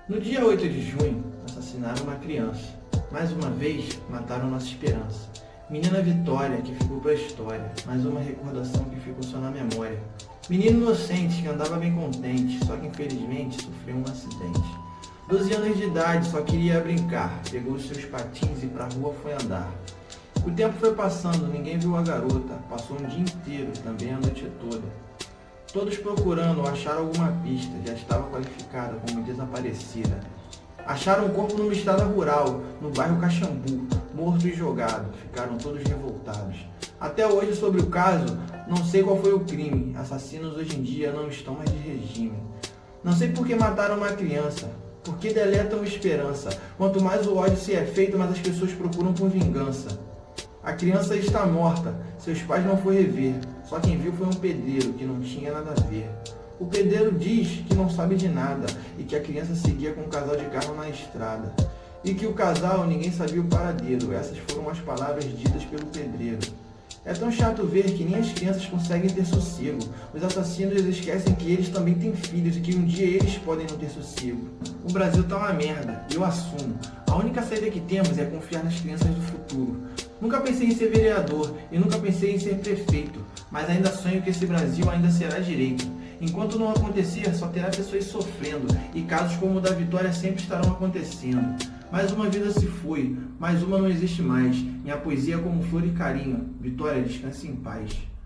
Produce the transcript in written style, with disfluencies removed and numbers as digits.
No dia 8 de junho, assassinaram uma criança. Mais uma vez, mataram nossa esperança. Menina Vitória, que ficou para a história, mais uma recordação que ficou só na memória. Menino inocente, que andava bem contente, só que infelizmente sofreu um acidente. 12 anos de idade, só queria brincar, pegou os seus patins e pra rua foi andar. O tempo foi passando, ninguém viu a garota, passou um dia inteiro, também a noite toda. Todos procurando, acharam alguma pista, já estava qualificada como desaparecida. Acharam o corpo numa estrada rural, no bairro Caxambu, morto e jogado, ficaram todos revoltados. Até hoje, sobre o caso, não sei qual foi o crime, assassinos hoje em dia não estão mais de regime. Não sei por que mataram uma criança, por que deletam esperança. Quanto mais o ódio se é feito, mais as pessoas procuram por vingança. A criança está morta, seus pais não foram rever, só quem viu foi um pedreiro que não tinha nada a ver. O pedreiro diz que não sabe de nada e que a criança seguia com um casal de carro na estrada. E que o casal ninguém sabia o paradeiro, essas foram as palavras ditas pelo pedreiro. É tão chato ver que nem as crianças conseguem ter sossego. Os assassinos esquecem que eles também têm filhos e que um dia eles podem não ter sossego. O Brasil tá uma merda, eu assumo. A única saída que temos é confiar nas crianças do futuro. Nunca pensei em ser vereador e nunca pensei em ser prefeito, mas ainda sonho que esse Brasil ainda será direito. Enquanto não acontecer, só terá pessoas sofrendo e casos como o da Vitória sempre estarão acontecendo. Mais uma vida se foi, mais uma não existe mais. Minha poesia é como flor e carinho. Vitória, descanse em paz.